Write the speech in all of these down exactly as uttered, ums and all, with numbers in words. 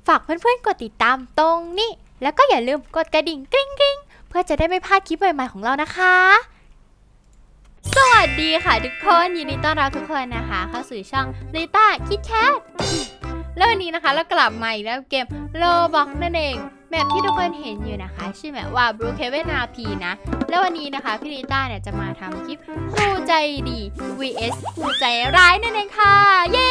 ฝากเพื่อนๆกดติดตามตรงนี้แล้วก็อย่าลืมกดกระดิ่งกริ๊งกริ๊งเพื่อจะได้ไม่พลาดคลิปใหม่ๆของเรานะคะสวัสดีค่ะทุกคนยินดีต้อนรับทุกคนนะคะเข้าสู่ช่องลิต้าคิดแคทแล้ววันนี้นะคะเรากลับมาอีกแล้วเกมโลบ็อกนั่นเองแบบที่ทุกคนเห็นอยู่นะคะชื่อแบบว่า Brookhaven อาร์ พี นะแล้ววันนี้นะคะพี่ลิต้าเนี่ยจะมาทำคลิปครูใจดี วี เอส ครูใจร้ายนั่นเองค่ะเย้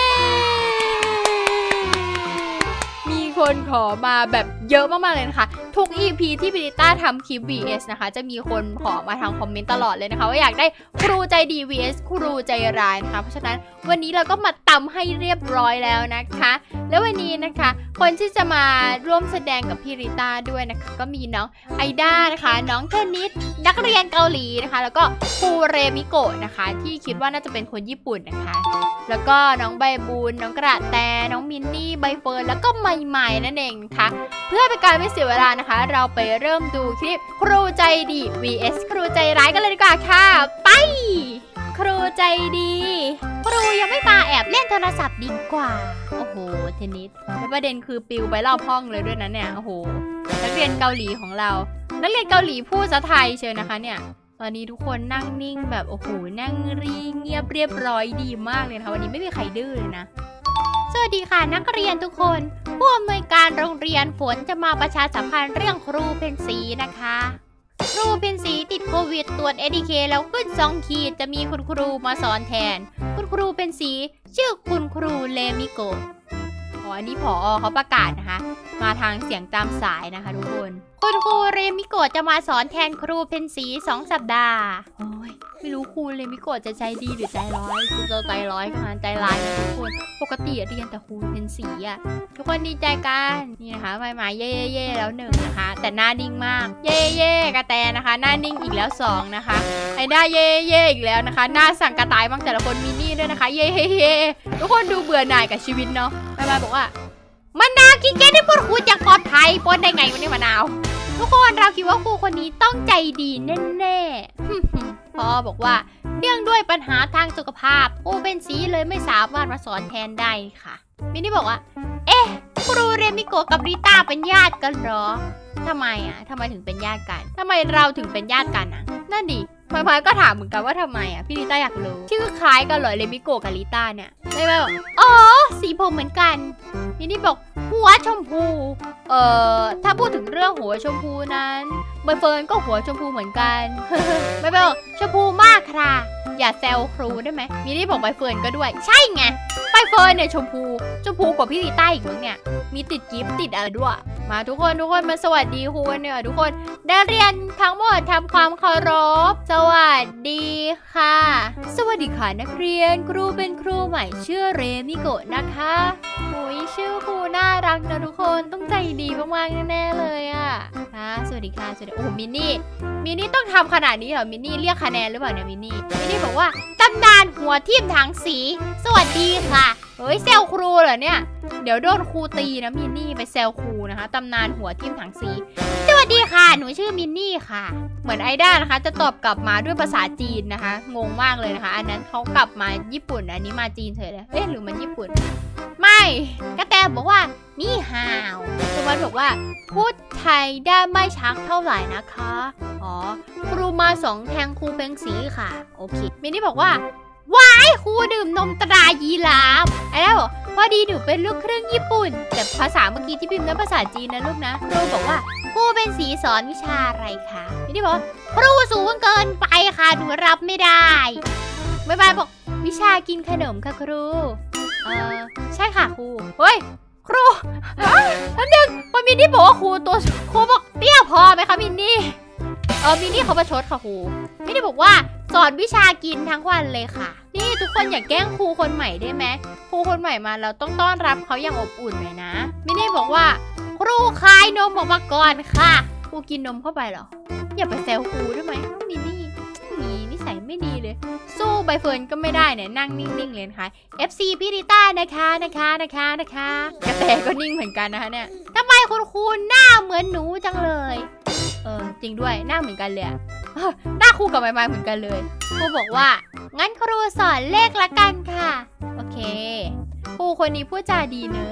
มีคนขอมาแบบเยอะมากๆเลยนะคะทุก อี พี ที่พี่ลิต้าทำคลิป วี เอส นะคะจะมีคนขอมาทางคอมเมนต์ตลอดเลยนะคะว่าอยากได้ครูใจดี วี เอส ครูใจร้ายนะคะเพราะฉะนั้นวันนี้เราก็มาตำให้เรียบร้อยแล้วนะคะแล้ววันนี้นะคะคนที่จะมาร่วมแสดงกับพี่ลิต้าด้วยนะคะก็มีน้องไอด้านะคะน้องเทนนิสนักเรียนเกาหลีนะคะแล้วก็ครูเรมิโกะนะคะที่คิดว่าน่าจะเป็นคนญี่ปุ่นนะคะแล้วก็น้องใบบุญน้องกระแตน้องมินนี่ใบเฟิร์นแล้วก็ใหม่ๆนั่นเองนะคะเพื่อเป็นการไม่เสียเวลานะคะเราไปเริ่มดูคลิปครูใจดี วี เอส ครูใจร้ายกันเลยดีกว่าค่ะไปครูใจดีครูยังไม่มาแอบเล่นโทรศัพท์ดีกว่าโอ้โหเทนนิสแล้วประเด็นคือปิวไปรอบห้องเลยด้วยนะเนี่ยโอ้โหนักเรียนเกาหลีของเรานักเรียนเกาหลีพูดภาษาไทยเชิญนะคะเนี่ยตอนนี้ทุกคนนั่งนิ่งแบบโอ้โหนั่งรีเงียบเรียบร้อยดีมากเลยนะคะวันนี้ไม่มีใครดื้อเลยนะสวัสดีค่ะนักเรียนทุกคนผู้อำนวยการโรงเรียนฝนจะมาประชาสัมพันธ์เรื่องครูเพนสีนะคะครูเพนสีติดโควิดตรวจ เอ ที เค แล้วขึ้นสองขีดจะมีคุณครูมาสอนแทนคุณครูเพนสีชื่อคุณครูเลมิโกะอ๋ออันนี้ผอ.เขาประกาศนะคะมาทางเสียงตามสายนะคะทุกคนคุณครูเรมิโกะจะมาสอนแทนครูเพนสีสองสัปดาห์โอ้ยไม่รู้ครูเรมิโกะจะใจดีหรือใจร้อยคือเราใจร้อยค่ะใจร้ายนะทุกคนปกติเรียนแต่ครูเพนสีอ่ะทุกคนดีใจกันนี่นะคะใหม่มาเย่เย่แล้วหนึ่งนะคะแต่หน้านิ่งมากเย่เย่กระแตนะคะหน้านิ่งอีกแล้วสองนะคะไอ้หน้าเย่เย่อีกแล้วนะคะหน้าสั่งกระต่ายบ้างแต่ละคนมินี่ด้วยนะคะเย่เย่ทุกคนดูเบื่อหน่ายกับชีวิตเนาะใหม่มาบอกว่ามะนาวกินแก้ได้พูดครูจากปลอดภัยปนได้ไงวันนี้มะนาวทุกคนเราคิดว่าครูคนนี้ต้องใจดีแน่ๆพ่อบอกว่าเนื่องด้วยปัญหาทางสุขภาพครูเป็นสีเลยไม่สามารถมาสอนแทนได้ค่ะมินี่บอกว่าเอ๊ะครูเรมิโกะกับริต้าเป็นญาติกันเหรอทำไมอ่ะทำไมถึงเป็นญาติกันทำไมเราถึงเป็นญาติกันอ่ะนั่นดิพลอยๆก็ถามเหมือนกันว่าทำไมอ่ะพี่ริต้าอยากรู้ชื่อคล้ายกันเหรอเรมิโกะกับริต้าเนี่ยไม่ไม่บอกอ๋อสีผมเหมือนกันมินี่บอกหัวชมพูเอ่อถ้าพูดถึงเรื่องหัวชมพูนั้นใบเฟิร์นก็หัวชมพูเหมือนกันไม่บอกชมพูมากค่ะอย่าแซวครูได้ไหมมินี่บอกใบเฟิร์นก็ด้วยใช่ไงใบเฟิร์นเนี่ยชมพูชมพูกว่าพี่ริต้าอีกมั้งเนี่ยมีติดกิฟต์ติดอะไรด้วยมาทุกคนทุกคนมาสวัสดีครูเนี่ยทุกคนได้เรียนทั้งหมดทำความเคารพสวัสดีค่ะสวัสดีค่ะนักเรียนครูเป็นครูใหม่ชื่อเรมิโกะนะคะโอ้ยชื่อครูน่ารักนะทุกคนต้องใจดีมากๆแน่ๆเลยอ่ะค่ะสวัสดีค่ะสวัสดีโอ้มินนี่มินนี่ต้องทำขนาดนี้เหรอมินนี่เรียกคะแนนหรือเปล่าเนี่ยมินนี่มินนี่บอกว่าตำนานหัวทิ่มถังสีสวัสดีค่ะเฮ้ยเซลครูเหรอเนี่ยเดี๋ยวโดนครูตีนะมินนี่ไปเซลครูนะคะตำนานหัวทิ่มถังสีสวัสดีค่ะหนูชื่อมินนี่ค่ะเหมือนไอด้านะคะจะตอบกลับมาด้วยภาษาจีนนะคะงงมากเลยนะคะอันนั้นเขากลับมาญี่ปุ่นอันนี้มาจีนเฉยเลยเอ๊ะหรือมันญี่ปุ่นไม่กระแตบอกว่านี่ฮาวสุวรรณบอกว่าพูดไทยได้ไม่ชัดเท่าไหร่นะคะอ๋อครูมาสองแทงครูเพ็งสีค่ะโอเคมินนี่บอกว่าว้ายครูดื่มนมตรายีราฟไอ้แล้วบอกพอดีหนูเป็นลูกครึ่งญี่ปุ่นแต่ภาษาเมื่อกี้ที่พิมพ์นั้นภาษาจีนนะลูกนะครูบอกว่าครูเป็นสีสอนวิชาอะไรคะมินนี่บอกครูสูงเกินไปค่ะหนูรับไม่ได้บ๊ายบายบอกวิชากินขนมค่ะครูเออใช่ค่ะครูเฮ้ยครูอันหนึ่งพอมินนี่บอกว่าครูตัวครูบอกเตี้ยพอไหมคะมินนี่เออมินนี่เขาประชดค่ะครูมินนี่บอกว่าสอนวิชากินทั้งวันเลยค่ะนี่ทุกคนอย่าแกล้งครูคนใหม่ได้ไหมครูคนใหม่มาเราต้องต้อนรับเขาอย่างอบอุ่นหน่อยนะมินนี่บอกว่าครูคายนมออกมาก่อนค่ะครูกินนมเข้าไปเหรออย่าไปแซวครูได้ไหมมินนี่มีนิสัยไม่ดีเลยสู้ใบเฟิร์นก็ไม่ได้เนี่ยนั่งนิ่งๆเลยนะคะ เอฟ ซี พี่ริต้านะคะนะคะนะคะนะคะกระแตก็นิ่งเหมือนกันนะคะเนี่ยทำไมคุณครูหน้าเหมือนหนูจังเลยเออจริงด้วยหน้าเหมือนกันเลยหน้าครูกับใบไม้เหมือนกันเลยครูบอกว่างั้นครูสอนเลขละกันค่ะโอเคครูคนนี้พูดจาดีเนอะ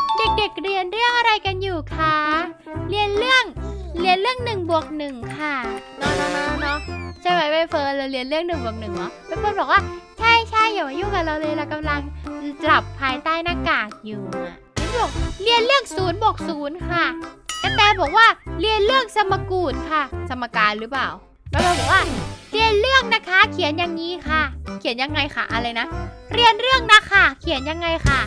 เด็กๆเรียนเรื่องอะไรกันอยู่คะเรียนเรื่องเรียนเรื่องหนึ่งบวกหนึ่งค่ะเนาะเนาะเนาะเนาะใช่ไหมใบเฟิร์นเราเรียนเรื่องหนึ่งบวกหนึ่งเหรอใบเฟิร์นบอกว่าใช่ใช่อย่ามายุ่งกับเราเลยเรากำลังจับภายใต้หน้ากากอยู่อ่ะนี่บอกเรียนเรื่องศูนย์บวกศูนย์ค่ะกระแตบอกว่าเรียนเรื่องสมกูฏค่ะสมการหรือเปล่าแล้วเราบอกว่าเรียนเรื่องนะคะเขียนอย่างนี้ค่ะเขียนยังไงคะอะไรนะเรียนเรื่องนะคะเขียนยังไงค่ะ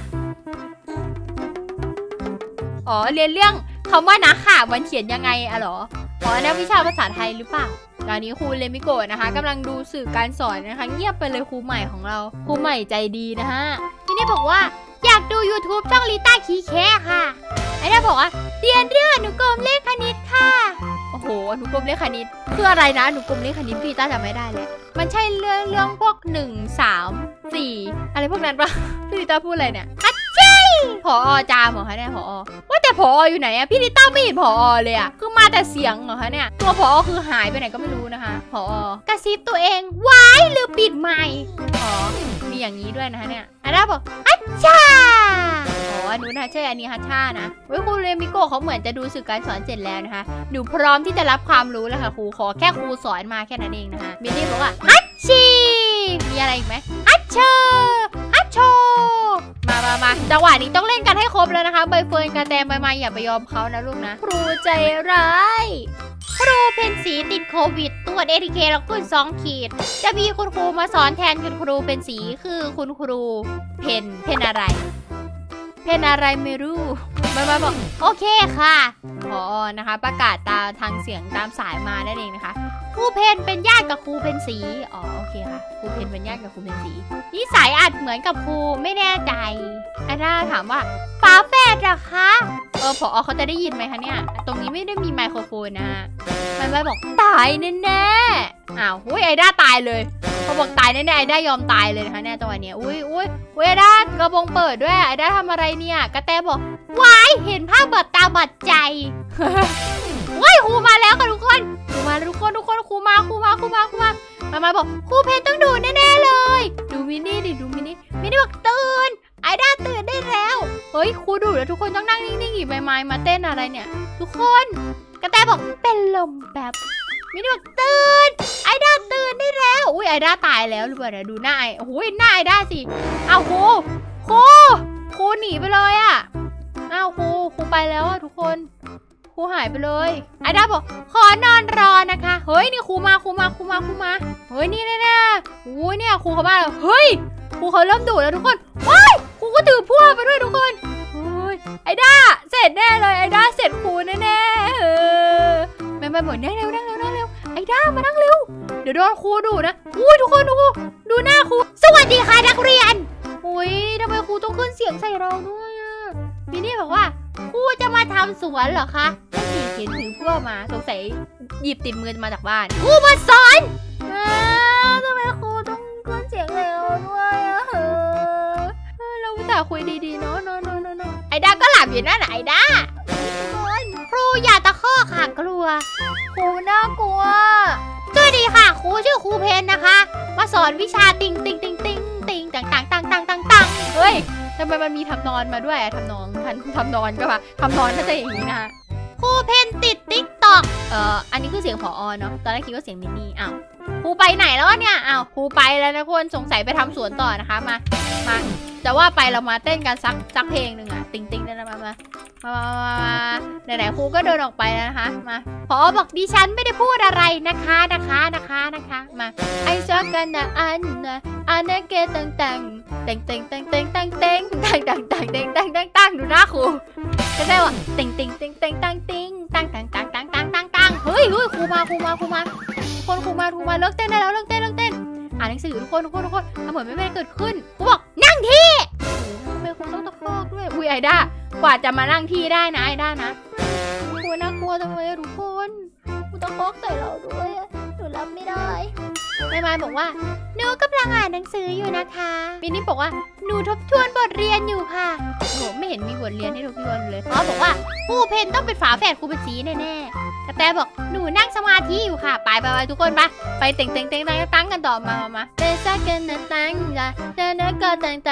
อ๋อเรียนเรื่องคำว่านะค่ะมันเขียนยังไงอะหรออ๋อนักวิชาภาษาไทยหรือเปล่าตอนนี้ครูเลมิโกะนะคะกำลังดูสื่อการสอนนะคะเงียบไปเลยครูใหม่ของเราครูใหม่ใจดีนะฮะที่นี่บอกว่าอยากดู ยูทูบ ช่องลิต้าคีแคค่ะไอ้ได้บอกว่าเรียนเรื่องอนุกรมเลขคณิตค่ะโอ้โหอนุกรมเลขคณิตคืออะไรนะอนุกรมเลขคณิตพี่ต้าจำไม่ได้เลยมันใช่เรื่องเรื่องพวกหนึ่งสามสี่อะไรพวกนั้นปะพี่ต้าพูดอะไรเนี่ยผอจามเหรอคะเนี่ยผอว่าแต่ผออยู่ไหนอะพี่ลิต้าไม่เห็นผอเลยอะคือมาแต่เสียงเหรอคะเนี่ยตัวผอคือหายไปไหนก็ไม่รู้นะคะผอกระซิบตัวเองว้ายหรือปิดไมค์อ๋อมีอย่างนี้ด้วยนะคะเนี่ยอันนั้นบอกอัชชาอ๋ออันนู้นนะใช่อันนี้ฮัชชานะเว้ยครูเรมิโกะเขาเหมือนจะดูสื่อการสอนเสร็จแล้วนะคะหนูพร้อมที่จะรับความรู้แล้วค่ะครูขอแค่ครูสอนมาแค่นั้นเองนะคะมินนี่บอกว่าอัชชีมีอะไรอีกไหมอัชเชอร์อัชโชมามามาจังหวะนี้ต้องเล่นกันให้ครบแล้วนะคะใบเฟิร์นกระแตใบไม้อย่าไปยอมเขานะลูกนะครูใจร้ายครูเพนสีติดโควิดตรวจ เอ ที เค แล้วขึ้นสองขีดจะมีคุณครูมาสอนแทนคุณครูเป็นสีคือคุณครูเพนเพนอะไรเพนอะไรไม่รู้ใบไม้บอกโอเคค่ะพอนะคะประกาศตามทางเสียงตามสายมานั่นเองนะคะครูเพนเป็นญาติกับครูเพนสีอ๋อโอเคค่ะครูเพนเป็นญาติกับครูเพนสีนิสัยอาจเหมือนกับครูไม่แน่ใจอันน่าถามว่าฝาแฝดเหรอคะเออผอเขาจะได้ยินไหมคะเนี่ยตรงนี้ไม่ได้มีไมโครโฟนนะมันไม่บอกตายแน่ๆอ้าวอุ้ยไอด้าตายเลยเขาบอกตายแน่ๆไอด้ายอมตายเลยนะคะเนี่ยจังหวะนี้อุ้ยอุ้ยอุ้ยไอด้ากระบงเปิดด้วยไอด้าทำอะไรเนี่ยกระแตบอกว้ายเห็นภาพบาดตาบาดใจว้ายครูมาแล้วค่ะทุกคนครูมาทุกคนทุกคนครูมาครูมาครูมาครูมามามาบอกครูเพนต้องดูแน่ๆเลยดูมินี่ดิดูมินี่มินี่บอกตื่นไอด้าตื่นได้แล้วเฮ้ยครูดูแล้วทุกคนต้องนั่งนิ่งๆหยิบใบไม้มาเต้นอะไรเนี่ยทุกคนกระแตบอกเป็นลมแบบมินี่บอกตื่นไอด้าตื่นได้แล้วอุ้ยไอด้าตายแล้วหรือเปล่าเดี๋ยวดูหน้าไอโอ้ยหน้าไอด้าสิอ้าวครูครูครูหนีไปเลยอ่ะอ้าวครูครูไปแล้วอ่ะทุกคนครูหายไปเลยไอด้าบอกขอนอนรอนะคะเฮ้ยนี่ครูมาครูมาครูมาครูมาเฮ้ยนี่แน่ๆโอ้ยเนี่ยครูเขามาแล้วเฮ้ยครูเขาเริ่มดุแล้วทุกคนว้ายครูก็ถือพวกไปด้วยทุกคนเฮ้ยไอด้าเสร็จแน่เลยไอด้าเสร็จครูแน่ๆเออแม่แม่บอกนั่งเร็วนั่งเร็วนั่งเร็วไอด้ามานั่งเร็วเดี๋ยวโดนครูดุนะอุ้ยทุกคนดูดูหน้าครูสวัสดีค่ะนักเรียนอุ้ยทำไมครูต้องขึ้นเสียงใส่เราด้วยอ่ะพี่นี่บอกว่าครูจะมาทำสวนเหรอคะไม่สีเขียนถือพวกมาสงสัยหยิบติดมือมาจากบ้านครูมาสอนทำไมครูต้องขึ้นเสียงเร็วด้วยอ่ะเราไม่แต่คุยดีๆเนาะเนาะเนาะเนาะไอด้าก็หลับอยู่นั่นไอด้าครูอย่าตะคอกค่ะกลัวครูน่ากลัวสวัสดีค่ะครูชื่อครูเพนนะคะมาสอนวิชาติงติงติงติงติงต่างต่างต่างต่างต่างต่างเฮ้ยทำไมมันมีทำนอนมาด้วยทำนองทำนอนก็มาทำนอนน่าจะอย่างนี้นะครูเพนติดติ๊กตอกเอ่ออันนี้คือเสียงผอเนาะตอนแรกคิดว่าเสียงมินนี่อ้าวครูไปไหนแล้วเนี่ยอ้าวครูไปแล้วนะคนสงสัยไปทำสวนต่อนะคะมามาแต่ว่าไปเรามาเต้นกันสักสักเพลงหนึ่งอะติงติงได้แล้วมามามามาไหนๆครูก็เดินออกไปแล้วนะคะมาผอบอกดิฉันไม่ได้พูดอะไรนะคะนะคะนะคะนะคะมาไอชอบกันนะอันนะอันนั้นเกตังตังเต็งเต็งเต็งเต็งตังเต็งตังตังตังเต็งตังตังตังดูหน้าครูก็ได้ว่าเต็งเต็งเต็งเต็งตังติงตังตังตังตังตังตังตังเฮ้ยเฮ้ยครูมาครูมาครูมาคนครูมาครูมาเลิกเต้นได้แล้วเลิกเต้นเลิกเต้นอ่านหนังสือทุกคนทุกคนทุกคนทำเหมือนไม่เป็นเกิดขึ้นครูบอกนั่งที่ทำไมครูต้องตะคอกด้วยอุ้ยไอด้ากว่าจะมานั่งที่ได้นะไอด้านะครูน่ากลัวจังเลยทุกคนครูตะคอกใส่เราด้วยหนูรับไม่ได้แม่ไม้บอกว่าหนูกำลังอ่านหนังสืออยู่นะคะมินนี่บอกว่าหนูทบทวนบทเรียนอยู่ค่ะโหไม่เห็นมีบทเรียนให้ทบทวนเลยเขาบอกว่าครูเพนต้องเป็นฝาแฝดครูเป็นสีแน่ๆกระแตบอกหนูนั่งสมาธิอยู่ค่ะไปไปไปทุกคนไปไปเต็งเต็งเต็งตั้งตั้งกันต่อมามาเตะซักกันนะตั้งจ้ะเตะนะก็ตั้งตั้ง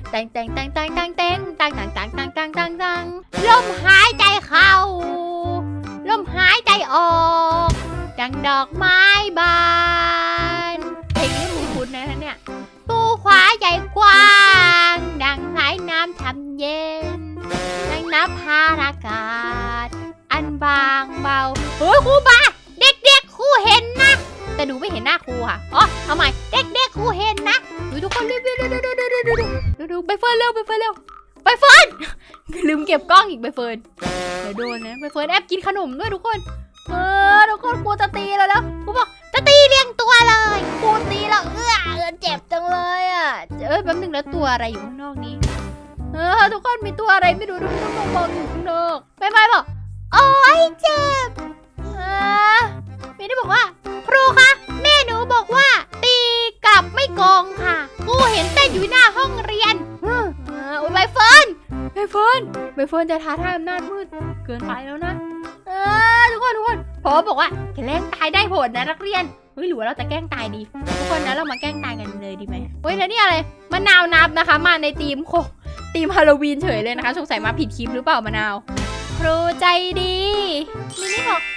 แตงแตงแตงแตงแตงแตงแตงแตงแตงแตงแตงแตงแตงลมหายใจเข้าลมหายใจออกดังดอกไม้บานเพลงนี้คุ้นๆนะเนี่ยตู้ขวาใหญ่กว้างดังสายน้ำทำเย็นดังน้ำพารากาศอันบางเบาโอ้ยครูบาเด็กๆครูเห็นนะแต่หนูไม่เห็นหน้าครูค่ะอ๋อเอาใหม่เด็กๆครูเห็นนะดูทุกคนเร็วๆๆๆๆๆๆไปเฟิร์นเร็วไปเฟิร์นเร็วไปเฟิร์นลืมเก็บกล้องอีกไปเฟิร์นเดี๋ยวโดนนะไปเฟิร์นแอบกินขนมด้วยทุกคนเออทุกคนครูจะตีเราแล้วครูบอกจะตีเลี้ยงตัวเลยครูตีเราเอื้อเจ็บจังเลยอ่ะเอ้ยแป๊บนึงแล้วตัวอะไรอยู่ข้างนอกนี้เออทุกคนมีตัวอะไรไม่รู้ทุกคนมองอยู่ข้างนอกไปไปบอกโอ้ยเจ็บเออไม่ได้บอกว่าครูคะแม่หนูบอกว่าตีกลับไม่โกงค่ะครูเห็นเต้นอยู่หน้าห้องเรียนเออโอ้ยใบเฟิร์นใบเฟิร์นใบเฟิร์นจะท้าทายอำนาจมืดเกินไปแล้วนะเออทุกคนทุกคนพอบอกว่าแกล้งตายได้ผลนะนักเรียนเฮ้ยหรือว่าเราจะแกล้งตายดีทุกคนนะเรามาแกล้งตายกันเลยดีไหมเฮ้ยแล้วนี่อะไรมะนาวนับนะคะมาในทีมโคทีมฮาโลวีนเฉยเลยนะคะสงสัยมาผิดคลิปหรือเปล่ามะนาวครูใจดีมินี่บอก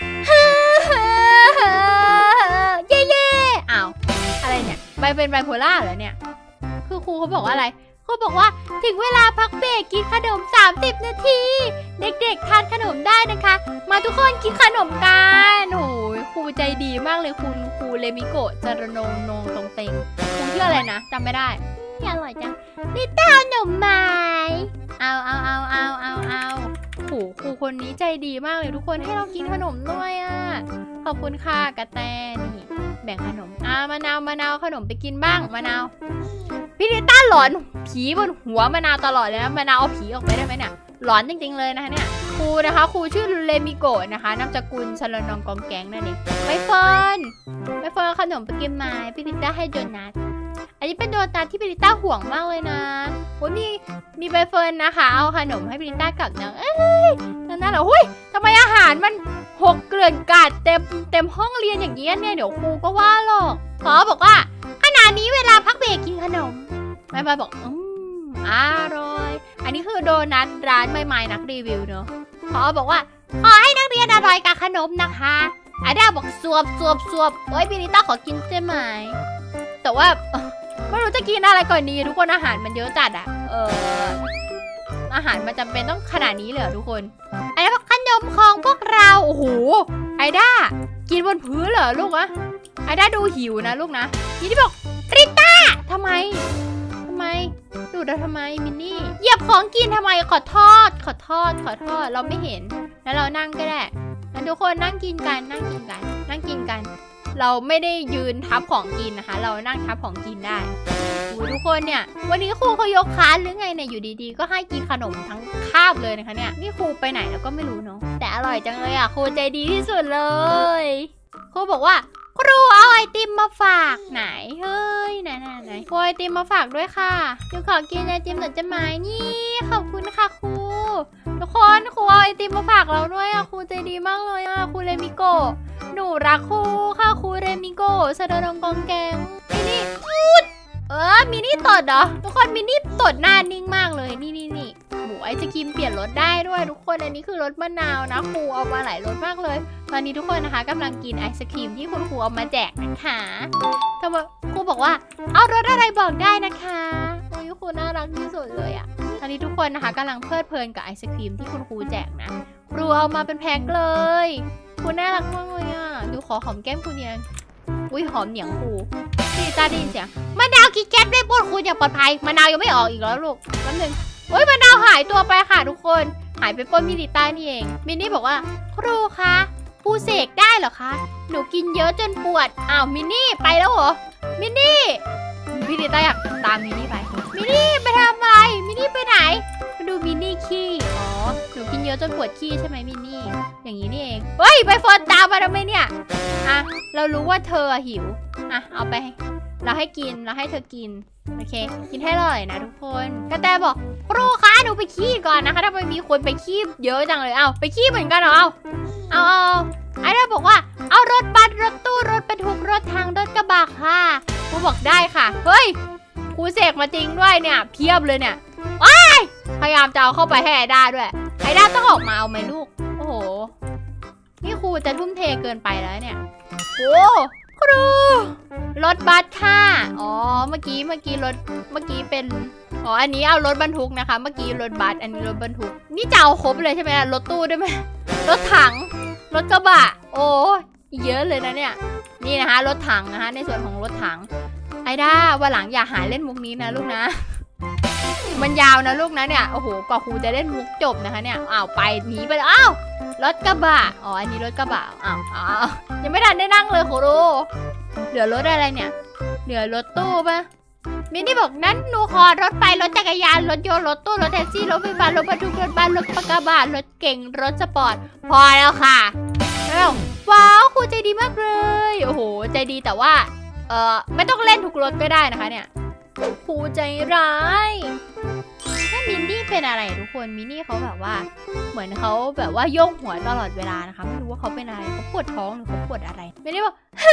เย่เย่อ้าวอะไรเนี่ยใบเป็นไบโพล่าเหรอเนี่ยคือครูเขาบอกว่าอะไรครูบอกว่าถึงเวลาพักเบรกกินขนมสามสิบนาทีเด็กๆทานขนมได้นะคะมาทุกคนกินขนมกันโอ้ยครูใจดีมากเลยคุณครูเลมิโกะจารนงนงตรงเต็งครูชื่ออะไรนะจำไม่ได้อร่อยจังลิต้าขนมไหมเอาเอาเอาเอาเอาเอาโหครูคนนี้ใจดีมากเลยทุกคนให้เรากินขนมด้วยอ่ะขอบคุณค่ะกระแตนี่แบ่งขนมอ่ามะนาวมะนาวขนมไปกินบ้างมะนาวพี่ลิต้าหลอนผีบนหัวมะนาวตลอดเลยนะมะนาวเอาผีออกไปได้ไหมเนี่ยหลอนจริงๆเลยนะคะเนี่ยครูนะคะครูชื่อเลมิโกะนะคะนามสกุลชลนองกองแกงนั่นเองไปเฟิร์นไปเฟิร์นขนมไปกินไหมพี่ลิต้าให้โดนัทอันนี้เป็นโดนัทที่พี่ลิต้าห่วงมากเลยนะโอ้ยมีมีใบเฟิร์นนะคะเอาขนมให้พี่ลิต้ากับน้องเอ้ยนั่นน่ะเหรอหุ้ยทำไมอาหารมันหกเกลื่อนกาดเต็มเต็มห้องเรียนอย่างนี้เนี่ยเดี๋ยวครูก็ว่าหรอกขอบอกว่าขณะนี้เวลาพักเบรกกินขนมใบใบบอกอืมอร่อยอันนี้คือโดนัทร้านใหม่ๆนักรีวิวเนอะขอบอกว่าขอให้นักเรียนอร่อยกับขนมนะคะอาดาบอกสวบสวบสวบโอ้ยพี่ลิต้าขอกินได้ไหมแต่ว่าไม่รู้จะกินอะไรก่อนดีทุกคนอาหารมันเยอะจัดอะเอออาหารมันจำเป็นต้องขนาดนี้เลยทุกคนไอ้พวกขนมของพวกเราโอ้โหไอด้ากินบนพื้นเหรอลูกอะไอด้าดูหิวนะลูกนะนี่ที่บอกริต้าทำไมทำไมดูดเราทำไมมินนี่เหยียบของกินทำไมขอโทษขอโทษขอโทษเราไม่เห็นแล้วเรานั่งก็ได้งั้นทุกคนนั่งกินกันนั่งกินกันนั่งกินกันเราไม่ได้ยืนทับของกินนะคะเรานั่งทับของกินได้ทุกคนเนี่ยวันนี้ครูเขายกค้านหรือไงเนี่ยอยู่ดีๆก็ให้กินขนมทั้งคาบเลยนะคะเนี่ยนี่ครูไปไหนแล้วก็ไม่รู้เนาะแต่อร่อยจังเลยอ่ะครูใจดีที่สุดเลยครูบอกว่าครูเอาไอติมมาฝากไหนเฮ้ยไหนไหนไหนครูไอติมมาฝากด้วยค่ะหนูขอกินไอติมหน่อยจะไหมนี่ขอบคุณค่ะครูทุกคนครูเอาไอติมมาฝากเราด้วยอ่ะครูใจดีมากเลยอ่ะครูเลมิโกะหนูรักครูค่ะครูเรมิโกะสะดอนกองแกงมินี่พูดเออมินี่ตดเหรอทุกคนมินี่ตดหน้านิ่งมากเลยนี่นี่นี่หมูไอศกรีมเปลี่ยนรสได้ด้วยทุกคนอันนี้คือรสมะนาวนะครูเอามาหลายรสมากเลยตอนนี้ทุกคนนะคะกำลังกินไอศกรีมที่คุณครูเอามาแจกนะคะทำไมครูบอกว่าเอารสอะไรบอกได้นะคะโอ้ยครูน่ารักที่สุดเลยอ่ะตอนนี้ทุกคนนะคะกำลังเพลิดเพลินกับไอศกรีมที่คุณครูแจกนะครูเอามาเป็นแพ็คเลยครูน่ารักมากเลยอ่ะดูขอหอมแก้มครูเนี่ยอุ้ยหอมเหนียงครูพี่ตาได้ยินเสียงมะนาวกินแก๊สได้พูดครูอย่างปลอดภัยมะนาวยังไม่ออกอีกแล้วลูกแป๊บนึงโอ้ยมะนาวหายตัวไปค่ะทุกคนหายไปป้นมินิต้านี่เองมินนี่บอกว่าครูคะครูเสกได้เหรอคะหนูกินเยอะจนปวดอ้าวมินนี่ไปแล้วเหรอมินนี่มินิต้าอยากตามมินนี่ไปมินนี่ไปทำอะไรมินนี่ไปไหนมาดูมินนี่ขี้อ๋อหนูกินเยอะจนปวดขี้ใช่ไหมมินนี่อย่างนี้นี่เองเฮ้ยไปโฟนตามมาทำไมเนี่ยอ่ะเรารู้ว่าเธอหิวอ่ะเอาไปเราให้กินเราให้เธอกินโอเคกินให้อร่อยนะทุกคนกระแตบอกครูคะหนูไปขี้ก่อนนะคะถ้าไม่มีคนไปขี้เยอะจังเลยเอาไปขี้เหมือนกันเหรอเอาเอาเอาไอ้เราบอกว่าเอารถบัสรถตู้รถบรรทุกรถทางรถกระบะค่ะครูบอกได้ค่ะเฮ้ยครูเสกมาจริงด้วยเนี่ยเพียบเลยเนี่ยว้ายพยายามจะเอาเข้าไปให้ไอด้าด้วยไอด้าต้องออกมาเอาไหมลูกโอ้โหนี่ครูจะทุ่มเทเกินไปแล้วเนี่ยโอ้ครูรถบัสค่ะอ๋อเมื่อกี้เมื่อกี้รถเมื่อกี้เป็นอ๋ออันนี้เอารถบรรทุกนะคะเมื่อกี้รถบัสอันนี้รถบรรทุกนี่จะเอาครบเลยใช่ไหมรถตู้ด้วยไหมรถถังรถกระบะโอ้เยอะเลยนะเนี่ยนี่นะคะรถถังนะคะในส่วนของรถถังไอด้าวันหลังอย่าหาเล่นมุกนี้นะลูกนะมันยาวนะลูกนะเนี่ยโอ้โหกว่าครูจะเล่นมุกจบนะคะเนี่ยอ้าวไปหนีไปแล้วอ้าวรถกระบะอ๋ออันนี้รถกระบะอ้าวอ้าวยังไม่ทันได้นั่งเลยครูเหลือรถอะไรเนี่ยเหลือรถตู้ปะมินนี่บอกนั้นหนูขอรถไฟรถจักรยานรถยนต์รถตู้รถแท็กซี่รถไฟฟ้ารถบรรทุกรถบัสรถกระบะรถเก่งรถสปอร์ตพอแล้วค่ะแล้วว้าวครูใจดีมากเลยโอ้โหใจดีแต่ว่าเออไม่ต้องเล่นทุกรถก็ได้นะคะเนี่ยครูใจร้ายแม่มินนี่เป็นอะไรทุกคนมินนี่เขาแบบว่าเหมือนเขาแบบว่าโยกหัวตลอดเวลานะคะไม่รู้ว่าเขาเป็นอะไรเขาปวดท้องหรือเขาปวดอะไรมินนี่บอก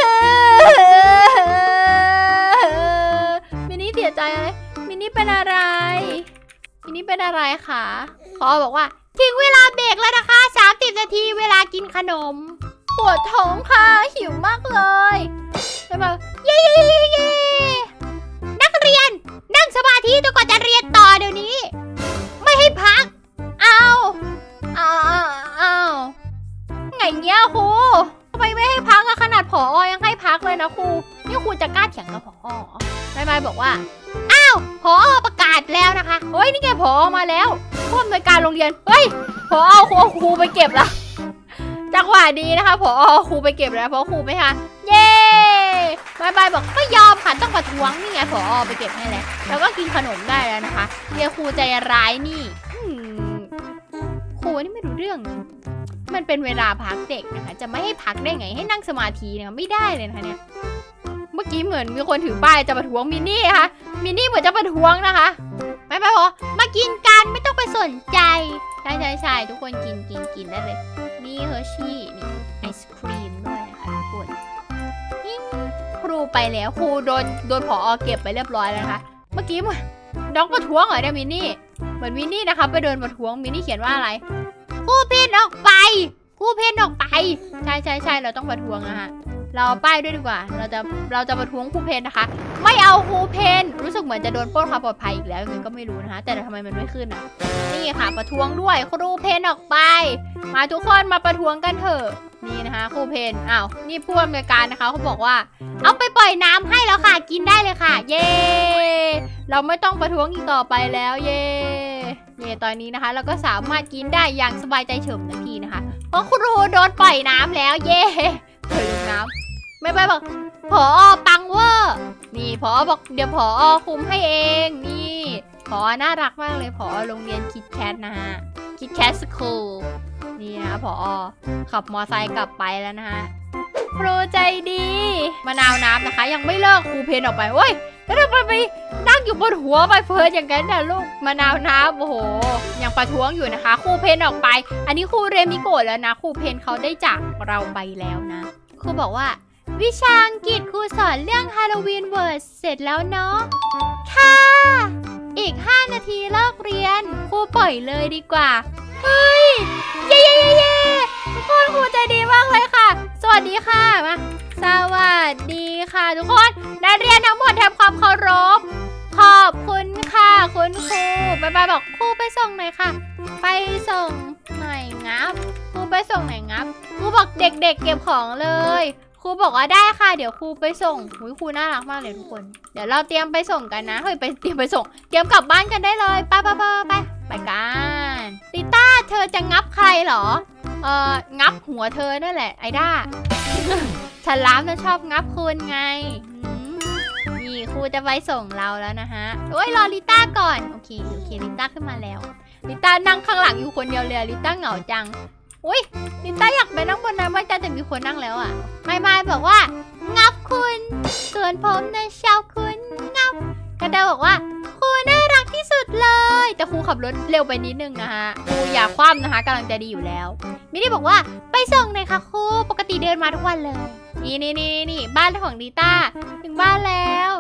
มินนี่เสียใจอะไรมินนี่เป็นอะไรมินนี่เป็นอะไรคะเขาบอกว่าถึงเวลาเบรกแล้วนะคะสามสิบนาทีเวลากินขนมปวดท้องค่ะหิวมากเลยใช่ไหมเย้เย้เย้เย้นักเรียนนั่งสมาธิจนกว่าจะเรียนต่อเดี๋ยวนี้ไม่ให้พักเอาเอาเอาไงเงี้ยครูทำไมไม่ให้พักอะขนาดผอยังให้พักเลยนะครูนี่ครูจะกล้าเถียงกับผอไม่ไม่บอกว่าอ้าวผอประกาศแล้วนะคะเฮ้ยนี่ไงผอมาแล้วผู้อำนวยการโรงเรียนเฮ้ยผอครูครูไปเก็บละจังหวะดีนะคะผอครูไปเก็บแล้วเพราะครูไปค่ะเย้บายบายบอกก็ยอมค่ะต้องประท้วงนี่ไงผอไปเก็บให้แล้วแล้วก็กินขนมได้แล้วนะคะเรียกครูใจร้ายนี่ครูนี่ไม่รู้เรื่องมันเป็นเวลาพักเด็กนะคะจะไม่ให้พักได้ไงให้นั่งสมาธิเนี่ยไม่ได้เลยนะคะเนี่ยเมื่อกี้เหมือนมีคนถือป้ายจะประท้วงมินนี่ค่ะมินนี่เหมือนจะประท้วงนะคะไม่ไปพอมากินกันไม่ต้องไปสนใจใช่ใช่ใช่ทุกคนกินกินกินได้เลยนี่เฮอร์ชี่นี่ไอศครีมด้วยนะคะทุกคนครูไปแล้วครูโดนโดนผอเก็บไปเรียบร้อยแล้วนะคะเมื่อกี้น้องประท้วงเหรอเนี่ยมินนี่เหมือนมินนี่นะคะไปเดินประท้วงมินนี่เขียนว่าอะไรครูเพนออกไปครูเพนออกไปใช่ใช่ใช่เราต้องประท้วงนะคะเราป้ายด้วยดีกว่าเราจะเราจะประท้วงครูเพนนะคะไม่เอาครูเพนรู้สึกเหมือนจะโดนปล้นความปลอดภัยอีกแล้วยังไงก็ไม่รู้นะคะแต่ทำไมมันไม่ขึ้นอ่ะนี่ค่ะประท้วงด้วยครูเพนออกไปมาทุกคนมาประท้วงกันเถอะนี่นะคะครูเพนอ้าวนี่ผู้อำนวยการนะคะเขาบอกว่าเอาไปปล่อยน้ำให้แล้วค่ะกินได้เลยค่ะเย้เราไม่ต้องประท้วงอีกต่อไปแล้วเย้เย่ตอนนี้นะคะเราก็สามารถกินได้อย่างสบายใจเฉมนาทีนะคะเพราะครูโดนปล่อยน้ำแล้วเย่ปล่อยลงน้ำไม่ไปบอกผอปังเวอร์นี่ผอบอกเดี๋ยวผอคุมให้เองนี่ผอน่ารักมากเลยผอโรงเรียนคิดแคทนะฮะคิดแคทสคูลนี่นะผอขับมอไซค์กลับไปแล้วนะฮะครูใจดีมะนาวน้ำนะคะยังไม่เลิกครูเพนออกไปเว้ยแล้วทำไมไปนั่งอยู่บนหัวไปเฟิร์สอย่างนั้นนะลูกมะนาวน้ำโอ้โหยังประท้วงอยู่นะคะครูเพนออกไปอันนี้ครูเรมิโกะแล้วนะครูเพนเขาได้จากเราไปแล้วนะครูบอกว่าวิชาอังกฤษครูสอนเรื่องฮาโลวีนเวิร์ดเสร็จแล้วเนาะค่ะอีกห้านาทีเลิกเรียนครูปล่อยเลยดีกว่าเฮ้ยเย้เย้เย้ทุกคนครูใจดีมากเลยค่ะสวัสดีค่ะมาสวัสดีค่ะทุกคนนักเรียนทั้งหมดทำความเคารพขอบคุณค่ะคุณครูบายบายบอกครูไปส่งหน่อยค่ะไปส่งหน่อยงับครูไปส่งหน่อยงับครูบอกเด็กๆ เก็บของเลยครูบอกว่าได้ค่ะเดี๋ยวครูไปส่งหุยครูน่ารักมากเลยทุกคนเดี๋ยวเราเตรียมไปส่งกันนะเฮ้ยไปเตรียมไปส่งเตรียมกลับบ้านกันได้เลยไปไปไปไปไปกันลิต้าเธอจะงับใครเหรอเอ่องับหัวเธอนั่นแหละไอด้าฉลามจะชอบงับคุณไงนี่ครูจะไปส่งเราแล้วนะฮะโอ้ยรอลิต้าก่อนโอเคโอเคลิต้าขึ้นมาแล้วลิต้านั่งข้างหลังอยู่คนเดียวเลยลิต้าเหงาจังอุ้ยลิต้าอยากไปนั่งบนนั้นบ้างแต่มีคนนั่งแล้วอ่ะไม่ไม่บอกว่างับคุณส่วนผมนะชาวคุณงับกระเดาบอกว่าครูน่ารักที่สุดเลยแต่ครูขับรถเร็วไปนิดนึงนะฮะครูอย่าคว่ำนะคะกำลังจะดีอยู่แล้วมินี่บอกว่าไปส่งหน่อยค่ะครูปกติเดินมาทุกวันเลยนี่นี่นี่นี่บ้านของลิต้าถึงบ้านแล้วข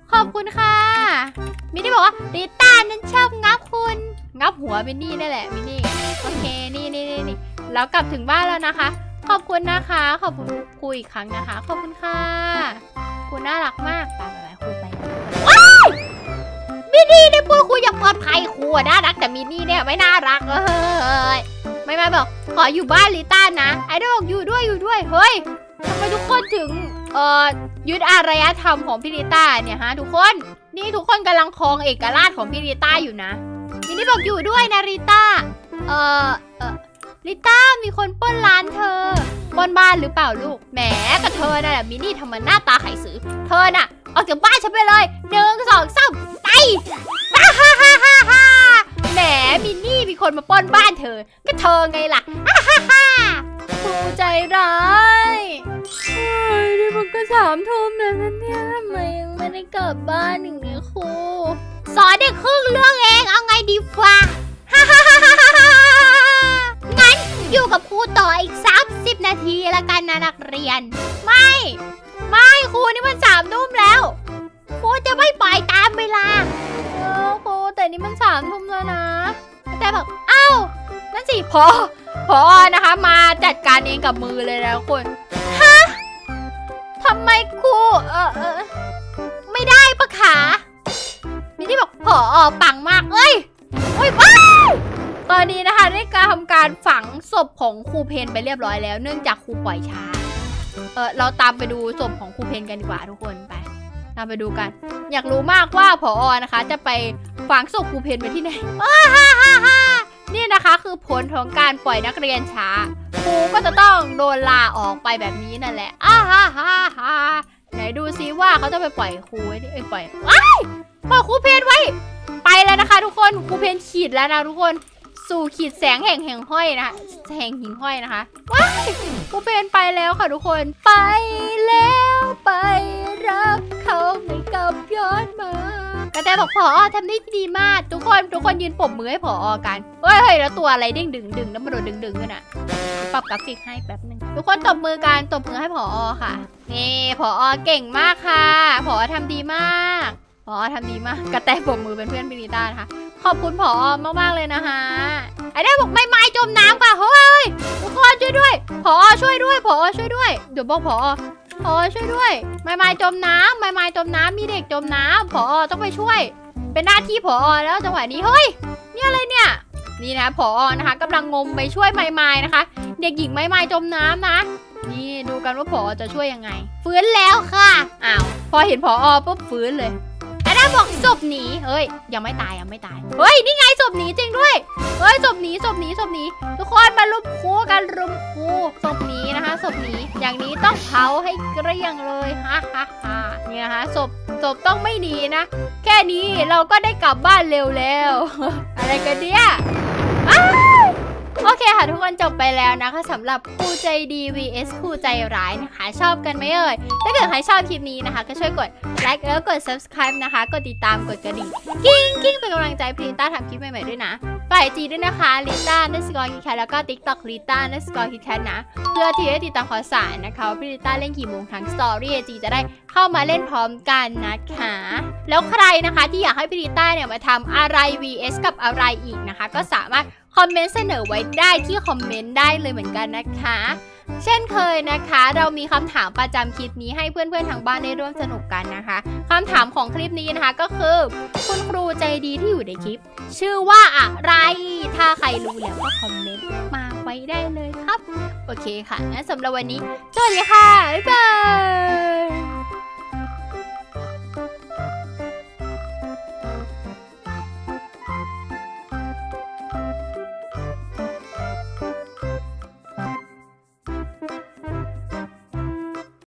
ขอบคุณค่ะมินนี่บอกว่าลิต้านั้นชอบงับคุณงับหัวมินนี่นั่นแหละมินนี่โอเคนี่นี่นี่นี่แล้วกลับถึงบ้านแล้วนะคะขอบคุณนะคะขอบคุณครูอีกครั้งนะคะขอบคุณค่ะคุณน่ารักมากไปไปครูไปว้ายมินนี่ได้พูดคุยอย่างปลอดภัยครูน่ารักแต่มินนี่เนี่ยไม่น่ารักเลยไม่ไม่บอกขออยู่บ้านลิต้านะไอ้ดอกอยู่ด้วยอยู่ด้วยเฮ้ยทำไมทุกคนถึงเอ่อยึดอารยธรรมของพี่ลิต้าเนี่ยฮะทุกคนนี่ทุกคนกำลังครองเอกราชของพี่ลิต้าอยู่นะมินนี่บอกอยู่ด้วยนะลิต้าเอ่อเอ่อลิต้ามีคนปล้นร้านเธอปล้นบ้านหรือเปล่าลูกแหมกับเธอน่ะมินนี่ทำมันหน้าตาไข่สือเธอน่ะออกจากบ้านฉันไปเลยหนึ่งสองสามไปฮ่าฮ่าฮ่าฮ่าฮ่าแหมมินนี่มีคนมาปล้นบ้านเธอก็เธอไงล่ะฮ่าฮ่าฮ่าครูใจร้ายเฮ้ยนี่มันก็สามทุ่มแล้วนะเนี่ยทำไมยังไม่ได้กลับบ้านอย่างนี้ครูสอนเด็กครึ่งเรื่องเองเอาไงดีฟ้าฮ่าฮ่าฮ่าฮ่าฮ่างั้นอยู่กับครูต่ออีกสามสิบนาทีละกันนะนักเรียนไม่ไม่ครูนี่มันสามทุ่มแล้วครูจะไม่ปล่อยตามเวลาเออครูแต่นี่มันสามทุ่มแล้วนะแต่บอกเอ้านั่นสิพอพอนะคะมาจัดการเองกับมือเลยนะคุณฮะทำไมครูเออเออไม่ได้ปะขานี่ที่บอกพอปังมากเอ้ยเฮ้ยว้าวตอนนี้นะคะได้การทำการฝังศพของครูเพนไปเรียบร้อยแล้วเนื่องจากครูปล่อยช้าเออเราตามไปดูศพของครูเพนกันดีกว่าทุกคนไปตามไปดูกันอยากรู้มากว่าผอนะคะจะไปฝังศพครูเพนไปที่ไหนนี่นะคะคือผลของการปล่อยนักเรียนช้าครูก็จะต้องโดนลาออกไปแบบนี้นั่นแหละอ้าฮ่าฮ่าฮ่าไหนดูซิว่าเขาจะไปปล่อยครูไว้ที่เอ้ยปล่อยว้ายปล่อยครูเพนไว้ไปแล้วนะคะทุกคนครูเพนขีดแล้วนะทุกคนสู่ขีดแสงแห่งแห่งห้อยนะคะแห่งหิ่งห้อยนะคะว้ายครูเพนไปแล้วค่ะทุกคนไปแล้วไปรับเขาไม่กลับย้อนมากระแตบอกผอทำได้ดีมากทุกคนทุกคนยืนปรบมือให้ผอกันเฮ้ยแล้วตัวอะไรเด้งดึงดึงแล้วมาโดนดึงดึงกันอ่ะปรับกราฟิกให้แป๊บนึงทุกคนตบมือกันตบมือให้ผอค่ะนี่ผอเก่งมากค่ะผอทำดีมากผอทำดีมากกระแตปรบมือเป็นเพื่อนพิริต้านะคะขอบคุณผอมากๆเลยนะคะไอ้ได้บอกไม่ไม้จมน้ำค่ะเฮ้ยทุกคนช่วยด้วยผอช่วยด้วยผอช่วยด้วยเดี๋ยวบอกผอผอช่วยด้วยไม่ไม้จมน้ำไม่ไม้จมน้ำมีเด็กจมน้ำผอต้องไปช่วยเป็นหน้าที่ผอแล้วจังหวะนี้เฮ้ยนี่อะไรเนี่ยนี่นะผอนะคะกำลังงมไปช่วยไม้ไม้นะคะเด็กหญิงไม้ไม้จมน้ำนะนี่ดูกันว่าผอจะช่วยยังไงฟื้นแล้วค่ะอ้าวพอเห็นผอปุ๊บฟื้นเลยไอ้ด้าบอกศพหนีเฮ้ยยังไม่ตายยังไม่ตายเฮ้ยนี่ไงศพหนีจริงด้วยเฮ้ยศพหนีศพหนีศพหนีทุกคนมารุมคู่กันรุมคู่ศพหนีนะคะศพหนีอย่างนี้ต้องเผาให้เกลี้ยงเลยฮ่าฮ่าฮ่านี่นะคะศพศพต้องไม่หนีนะแค่นี้เราก็ได้กลับบ้านเร็วแล้วอะไรกันเนี่ยโอเคค่ะทุกคนจบไปแล้วนะคะสำหรับครูใจดี วี เอส ครูใจร้ายนะคะชอบกันไหมเอ่ยถ้าเกิดใครชอบคลิปนี้นะคะก็ช่วยกดไลค์แล้วกด ซับสไครบ์ นะคะกดติดตามกดกระดิ่งกิ้งกิ้งเป็นกำลังใจพิริต้าทำคลิปใหม่ๆด้วยนะฝ่ายจีด้วยนะคะลิต้าเนสกอร์คิดแคทแล้วก็ติ๊กต็อกลิต้าเนสกอร์คิดแคทนะเพื่อที่จะติดตามข่าวสารนะคะว่าพิริต้าเล่นกี่โมงทางสตอรี่ไอจีจะได้เข้ามาเล่นพร้อมกันนะคะแล้วใครนะคะที่อยากให้พิริต้าเนี่ยมาทำอะไร วี เอส กับอะไรอีกนะคะก็สามารถคอมเมนต์เสนอไว้ได้ที่คอมเมนต์ได้เลยเหมือนกันนะคะเช่นเคยนะคะเรามีคำถามประจำคลิปนี้ให้เพื่อนๆทางบ้านได้ร่วมสนุกกันนะคะคำถามของคลิปนี้นะคะก็คือคุณครูใจดีที่อยู่ในคลิปชื่อว่าอะไรถ้าใครรู้แล้วก็คอมเมนต์มาไว้ได้เลยครับโอเคค่ะงั้นสำหรับวันนี้สวัสดีค่ะบ๊ายบาย